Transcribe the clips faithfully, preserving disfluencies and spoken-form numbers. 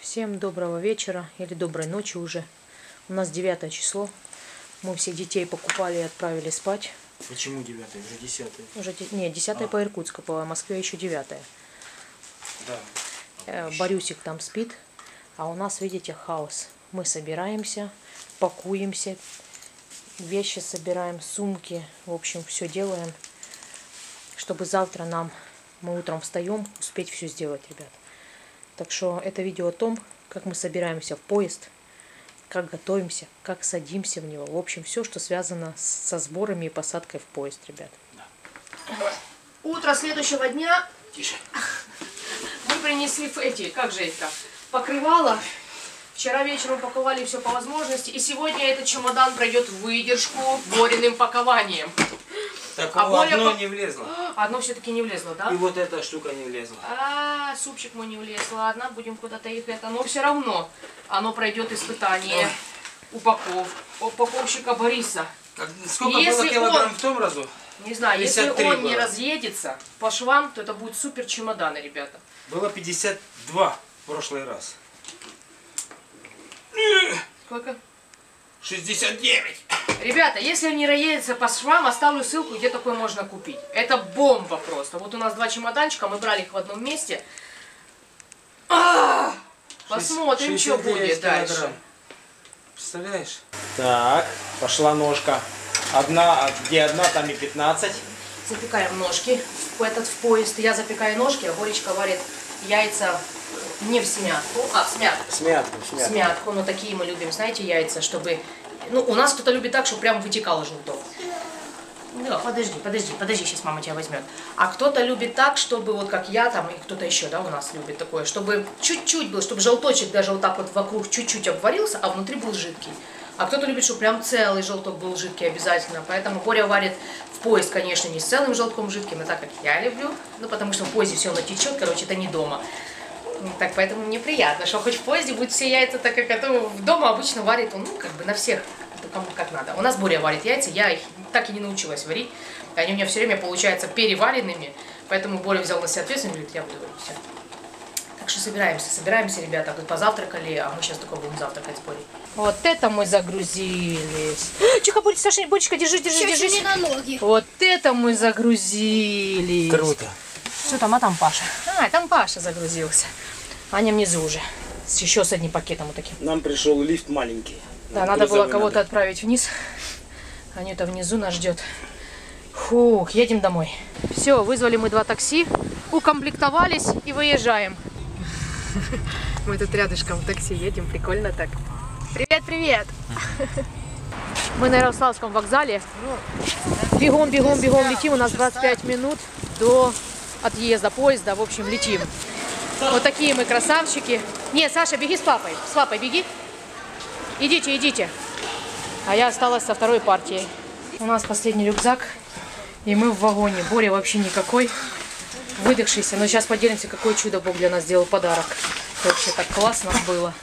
Всем доброго вечера или доброй ночи уже. У нас девятое число. Мы всех детей покупали и отправили спать. Почему девятое? Уже десятое. Уже, нет, десятое а. по Иркутску, по Москве еще девятое. Да. Борюсик там спит, а у нас, видите, хаос. Мы собираемся, пакуемся, вещи собираем, сумки, в общем, все делаем, чтобы завтра нам, мы утром встаем, успеть все сделать, ребят. Так что это видео о том, как мы собираемся в поезд, как готовимся, как садимся в него. В общем, все, что связано со сборами и посадкой в поезд, ребят. Да. Утро следующего дня. Тише. Мы принесли эти, как же это, покрывало. Вчера вечером упаковали все по возможности. И сегодня этот чемодан пройдет выдержку Бориным пакованием. Так, а Боря одно по... не влезло. Одно все-таки не влезло, да? И вот эта штука не влезла. А, супчик мой не влез. Ладно, будем куда-то их это. Но все равно оно пройдет испытание упаков... упаковщика Бориса. Как, сколько если было килограмм он... в том разу? Не знаю, если он было. не разъедется по швам, то это будет супер чемоданы, ребята. Было пятьдесят два в прошлый раз. Сколько? шестьдесят девять. Ребята, если он не разъедется по швам, оставлю ссылку, где такой можно купить. Это бомба просто. Вот у нас два чемоданчика, мы брали их в одном месте. А! Посмотрим, что будет дальше. Представляешь? Так, пошла ножка. Одна, где одна, там и пятнадцать. Запекаем ножки в этот в поезд. Я запекаю ножки, а Боречка варит яйца не в смятку, а в смятку. Смятку, смятку. Смятку, но такие мы любим, знаете, яйца, чтобы... Ну, у нас кто-то любит так, чтобы прям вытекало желток. Да, подожди, подожди, подожди, сейчас мама тебя возьмет. А кто-то любит так, чтобы вот как я там, и кто-то еще, да, у нас любит такое, чтобы чуть-чуть был, чтобы желточек даже вот так вот вокруг чуть-чуть обварился, а внутри был жидкий. А кто-то любит, чтобы прям целый желток был жидкий обязательно. Поэтому Боря варит в поезд, конечно, не с целым желтком жидким, а так, как я люблю. Ну, потому что в поезде все оно течет, короче, это не дома. Так, поэтому мне приятно, что хоть в поезде будет все яйца, так как это дома обычно варит он, ну, как бы на всех, кому как надо. У нас Боря варит яйца, я их так и не научилась варить. Они у меня все время получаются переваренными, поэтому Боря взял на себя ответственность и говорит, я буду варить все. Так что собираемся, собираемся, ребята, вот позавтракали, а мы сейчас только будем завтракать с Борей. Вот это мы загрузились. Чиха, Боря, Саша, Боречка, держи, держи, держи. На ноги. Вот это мы загрузились. Круто. Что там, а там Паша? А, там Паша загрузился. Аня внизу уже. Еще с одним пакетом вот таким. Нам пришел лифт маленький. Да, надо было кого-то отправить вниз. Анюта внизу нас ждет. Фух, едем домой. Все, вызвали мы два такси, укомплектовались и выезжаем. Мы тут рядышком в такси едем, прикольно так. Привет, привет! Мы на Ярославском вокзале. Бегом, бегом, бегом летим. У нас двадцать пять минут до отъезда поезда. В общем, летим. Вот такие мы красавчики. Нет, Саша, беги с папой. С папой беги. Идите, идите. А я осталась со второй партией. У нас последний рюкзак. И мы в вагоне. Боря вообще никакой. Выдохшийся. Но сейчас поделимся, какое чудо Бог для нас сделал подарок. Вообще так классно было.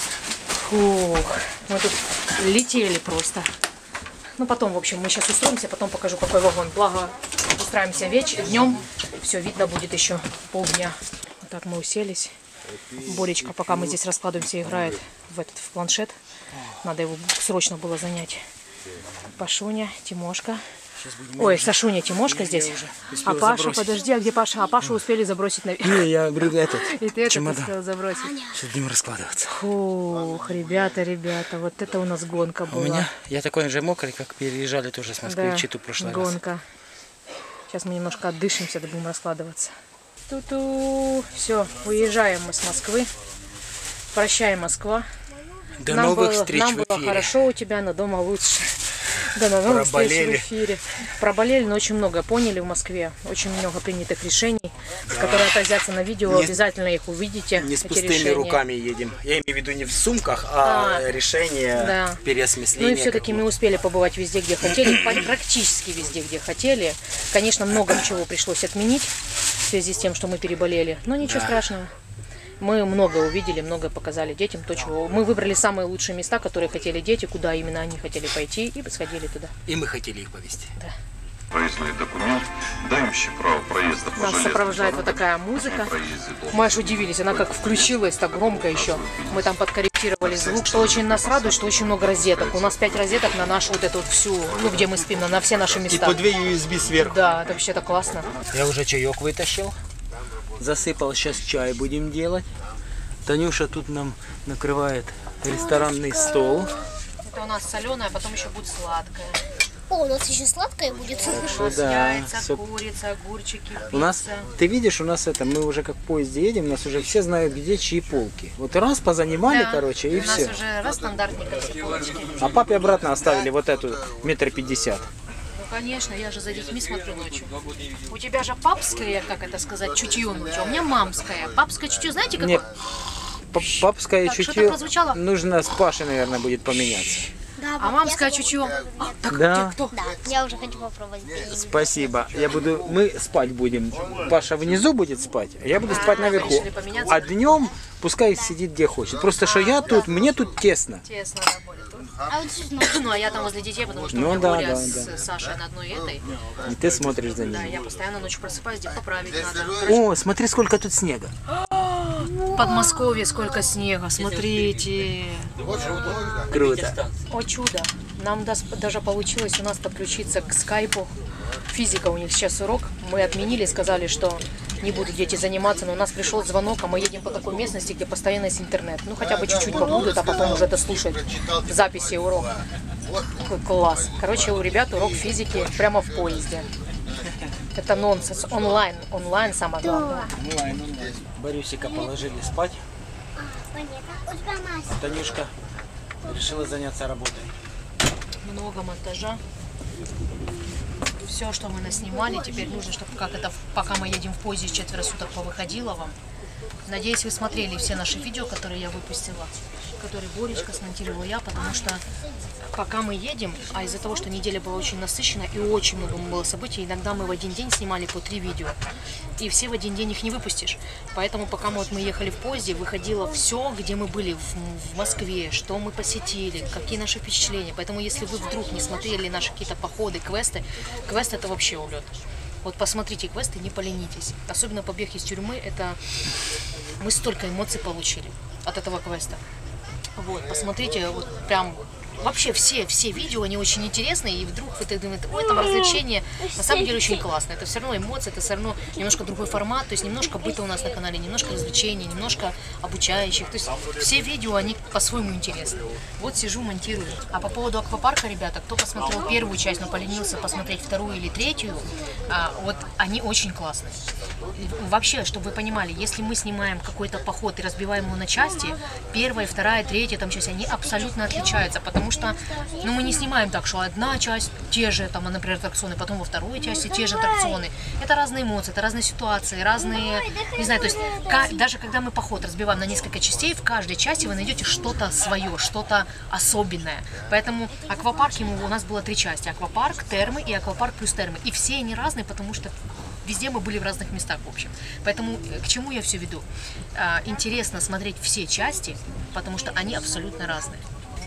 Фух. Мы тут летели просто. Ну, потом, в общем, мы сейчас устроимся. Потом покажу, какой вагон. Благо, устраиваемся вечером, днем. Все видно будет еще полдня. Вот так мы уселись. Боречка, пока мы здесь раскладываемся, играет в этот в планшет. Надо его срочно было занять. Пашуня, Тимошка. Ой, Сашуня, Тимошка здесь. А Паша, забросить. Подожди, а где Паша? А Пашу успели забросить на... Не, я этот И ты чемодан. этот успел забросить. Сейчас будем раскладываться. Фух, ребята, ребята, вот это у нас гонка была. У меня, я такой же мокрый, как переезжали тоже с Москвы да, в Читу в прошлый гонка. раз. Сейчас мы немножко отдышимся, да будем раскладываться. Ту-ту. Все, уезжаем мы с Москвы. Прощай, Москва. До нам новых было, встреч нам в было эфире. хорошо у тебя, но дома лучше. Да, на новых встреч в эфире. Проболели, но очень много поняли в Москве. Очень много принятых решений, которые отразятся на видео. Не, обязательно их увидите. Не с пустыми решения. Руками едем. Я имею в виду не в сумках, а, а решение, да. Переосмысление. Ну и все-таки мы успели побывать везде, где хотели. Практически везде, где хотели. Конечно, много чего пришлось отменить в связи с тем, что мы переболели. Но ничего да. страшного. Мы много увидели, много показали детям, то, чего... Мы выбрали самые лучшие места, которые хотели дети, куда именно они хотели пойти, и сходили туда. И мы хотели их повезти. Да. Проездной документ, дающий право проезда по Нас железной сопровождает вот дороге. такая музыка. Проезде до Мы аж удивились, она как включилась, так громко еще. Мы там подкорректировали звук, что очень нас радует, что очень много розеток. У нас пять розеток на нашу вот эту вот всю, ну где мы спим, на, на все наши И места. по две ю эс би сверху. Да, это вообще-то классно. Я уже чаек вытащил. Засыпал, сейчас чай будем делать. Танюша тут нам накрывает ресторанный стол. Это у нас соленое, а потом еще будет сладкое. О, у нас еще сладкое будет. У нас Да, яйца, всё. курица, огурчики, пицца. У нас, ты видишь, у нас это, мы уже как в поезде едем, у нас уже все знают, где чьи полки. Вот раз позанимали, Да, короче, и у нас все. уже раз стандартненько все полочки. А папе обратно оставили вот эту метр пятьдесят. Ну, конечно, я же за детьми смотрю ночью. У тебя же папское, как это сказать, чутье ночью, а у меня мамское. Папское чутье, знаете, какое? Нет, папское Так, что-то чутье прозвучало? нужно с Пашей, наверное, будет поменяться. Да, А мамское чутье? А, так, Да. где кто? Да, я уже хочу попробовать. Спасибо. Я буду, мы спать будем. Паша внизу будет спать, а я буду спать наверху. решили поменяться? А днем пускай сидит где хочет. Просто что я тут, мне тут тесно. Тесно, да, Боря, тут. А вот что, Ну, а я там возле детей, потому что Ну у меня да, Боря да, с да. Сашей на одной этой. И ты смотришь за Да, ним. я постоянно ночью просыпаюсь, где поправить надо. О, смотри, сколько тут снега. В Подмосковье сколько снега, смотрите. Круто. О чудо. Нам дас- даже получилось у нас подключиться к скайпу. Физика у них сейчас урок. Мы отменили, сказали, что не будут дети заниматься, но у нас пришел звонок, а мы едем по такой местности, где постоянно есть интернет. Ну хотя бы чуть-чуть побудут, а потом уже дослушают записи урока. Какой класс. Короче, у ребят урок физики прямо в поезде. Это нонсенс. Онлайн. Онлайн самое главное. Онлайн, онлайн. Борюсика положили спать. Понятно. У тебя Мася. Танюшка решила заняться работой. Много монтажа. Все, что мы наснимали, теперь нужно, чтобы как это, пока мы едем в поезде четверо суток, повыходило вам. Надеюсь, вы смотрели все наши видео, которые я выпустила, которые Боречка смонтировала я, потому что пока мы едем, а из-за того, что неделя была очень насыщенная и очень много было событий, иногда мы в один день снимали по три видео, и все в один день их не выпустишь. Поэтому пока мы, вот, мы ехали в поезде, выходило все, где мы были в, в Москве, что мы посетили, какие наши впечатления. Поэтому если вы вдруг не смотрели наши какие-то походы, квесты, квест это вообще улет. Вот посмотрите квесты, не поленитесь. Особенно побег из тюрьмы, это мы столько эмоций получили от этого квеста. Вот, посмотрите, вот прям вообще все, все видео, они очень интересные, и вдруг вы так думаете, ой, там развлечение, на самом деле очень классно. Это все равно эмоции, это все равно немножко другой формат, то есть немножко быта у нас на канале, немножко развлечений, немножко обучающих. То есть все видео, они по-своему интересны. Вот сижу, монтирую. А по поводу аквапарка, ребята, кто посмотрел первую часть, но поленился посмотреть вторую или третью, а, вот они очень классные. Вообще, чтобы вы понимали, если мы снимаем какой-то поход и разбиваем его на части, первая, вторая, третья там часть, они абсолютно отличаются, потому что ну, мы не снимаем так, что одна часть те же, там, например, аттракционы, потом во второй части те же аттракционы. Это разные эмоции, это разные ситуации, разные, не знаю, то есть ка- даже когда мы поход разбиваем на несколько частей, в каждой части вы найдете что-то свое, что-то особенное. Поэтому аквапарк, ему у нас было три части: аквапарк, термы и аквапарк плюс термы. И все они разные, потому что везде мы были в разных местах, в общем. Поэтому к чему я все веду? А, интересно смотреть все части, потому что они абсолютно разные.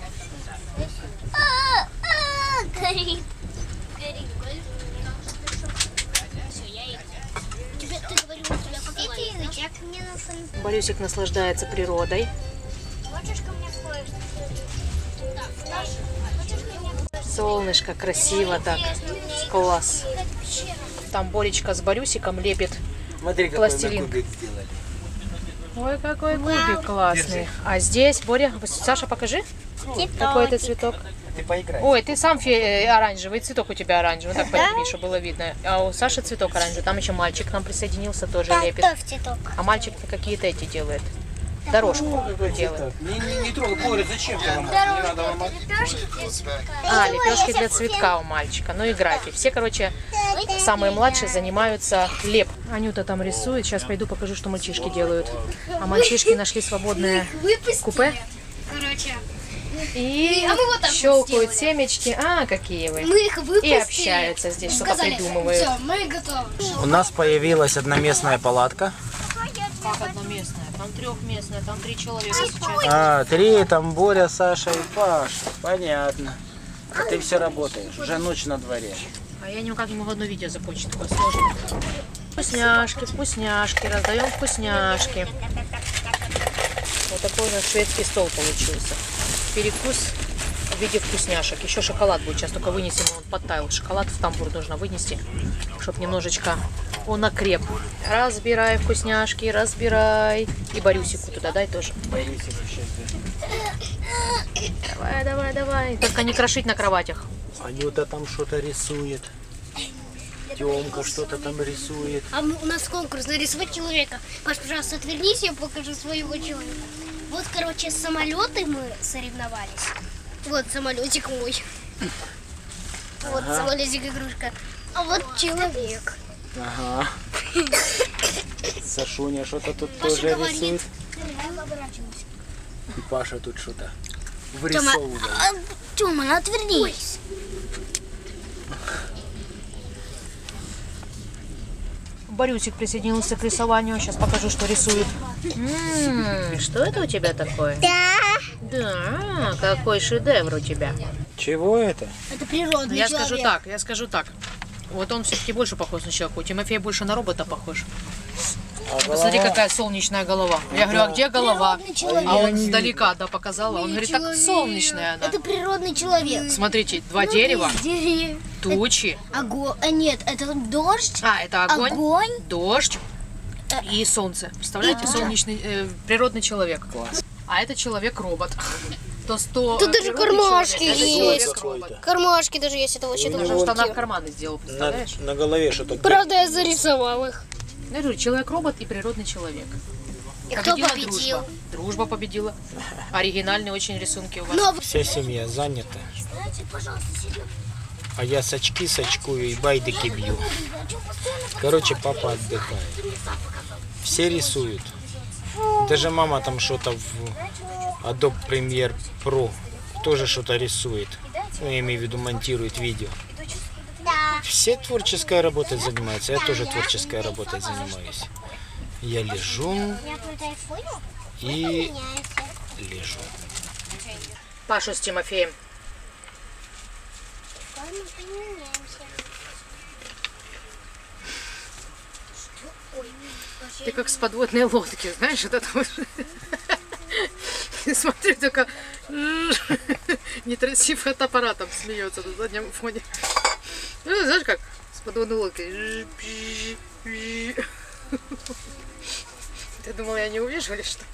Горит. Горит. Все, я иду. Тебе, ты говорил, у тебя какой язычок мне на самом деле. Борисик наслаждается природой. Хочешь ко мне кое-что? Да, хочешь ко мне кое-что? Солнышко, красиво так. Класс. Там Боречка с Борюсиком лепит. Смотри, какой мы Пластилин. кубик сделали. Ой, какой кубик классный. А здесь, Боря, Саша, покажи, какой это цветок. Ты поиграй. Ой, ты сам фе- оранжевый, цветок у тебя оранжевый, так подними, чтобы было видно. А у Саши цветок оранжевый, там еще мальчик к нам присоединился, тоже лепит. Готовь цветок. А мальчик какие-то эти делает, дорожку делает. Не, не, не трогай, Боря, зачем ты ломать? Не надо ломать. Лепешки для цветка. А, лепешки для цветка у мальчика, ну играйте. Все, короче, самые младшие занимаются леп. Анюта там рисует, сейчас пойду покажу, что мальчишки делают. А мальчишки нашли свободное купе Короче, и А мы вот так вот щелкают сделали. семечки. А, какие вы. мы их выпустили. И общаются здесь, что-то Сказали, придумывают. все, мы готовы. У нас появилась одноместная палатка. Как одноместная? Там трехместная, там три человека сейчас. А, три, там Боря, Саша и Паша. Понятно. А ты все работаешь, уже ночь на дворе. А я никак не могу одно видео закончить, такое сложное. Вкусняшки, вкусняшки, раздаем вкусняшки. Вот такой у нас шведский стол получился. Перекус в виде вкусняшек. Еще шоколад будет, сейчас только вынесем, он подтаял. Шоколад в тамбур нужно вынести, чтобы немножечко он окреп. Разбирай вкусняшки, разбирай. И Борюсику туда дай тоже. Давай, давай, давай. Только не крошить на кроватях. Анюта там что-то рисует. Тёмка что-то там рисует. А у нас конкурс нарисовать человека. Паш, пожалуйста, отвернись, я покажу своего человека. Вот, короче, самолеты мы соревновались. Вот самолетик мой. Вот ага. Самолетик игрушка. А вот человек. Ага. Сашуня что-то тут Паша тоже говорит. рисует. И Паша тут что-то вырисовывает. Тёма, ну отвернись. Борюсик присоединился к рисованию. Сейчас покажу, что рисует. М-м, что это у тебя такое? Да. Да, какой шедевр у тебя. Чего это? Это природный Я человек. скажу так, я скажу так. Вот он все-таки больше похож на человека. У Тимофея больше на робота похож. А Посмотри, голова? какая солнечная голова. Я говорю, а где голова? Природный человек. А он издалека, да, показала. Он говорит, так Человек. солнечная она. Это природный человек. Смотрите, два Ну, дерева, есть деревья. тучи. Огонь. А нет, это дождь. А, это огонь, Огонь. дождь и солнце. Представляете, солнечный, э, природный человек. Класс. А это человек-робот. То сто Тут даже природный кармашки человек, это есть. человек-робот. Кармашки даже есть, это вообще У Даже него в тоже. штанах карманы сделал, На, представляешь? на голове что-то. Правда, я зарисовал их. Я говорю, человек-робот и природный человек. И кто Победила победил? Дружба. Дружба победила. Оригинальные очень рисунки у вас. Ну, Вся семья занята. Знаете, пожалуйста, себе. А я с очки сачкую и байдыки бью. Короче, папа отдыхает. Все рисуют. Даже мама там что-то в Adobe Premiere Pro тоже что-то рисует. Ну, я имею в виду, монтирует видео. Все творческой работой занимаются. Я тоже творческой работой занимаюсь. Я лежу и лежу. Пашу с Тимофеем. Ты как с подводной лодки, знаешь, вот это вот. Смотри, только не тряси фотоаппаратом, смеется на заднем фоне. Ну, знаешь, как с подводной лодкой. Ты думал, я не увижу или что?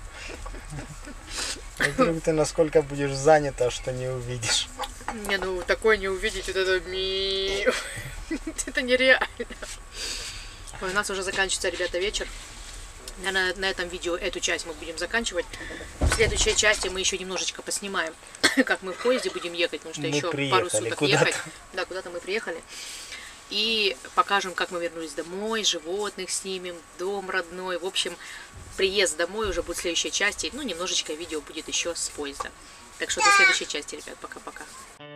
Вдруг ты насколько будешь занята, что не увидишь. Не, ну такое не увидеть, вот это ми. Это нереально. Ой, у нас уже заканчивается, ребята, вечер. Наверное, на этом видео эту часть мы будем заканчивать. В следующей части мы еще немножечко поснимаем, как мы в поезде будем ехать, потому что Мы еще приехали пару суток куда-то. ехать. Да, куда-то мы приехали. И покажем, как мы вернулись домой, животных снимем, дом родной. В общем, приезд домой уже будет в следующей части. Ну, немножечко видео будет еще с поезда. Так что до следующей части, ребят. Пока-пока.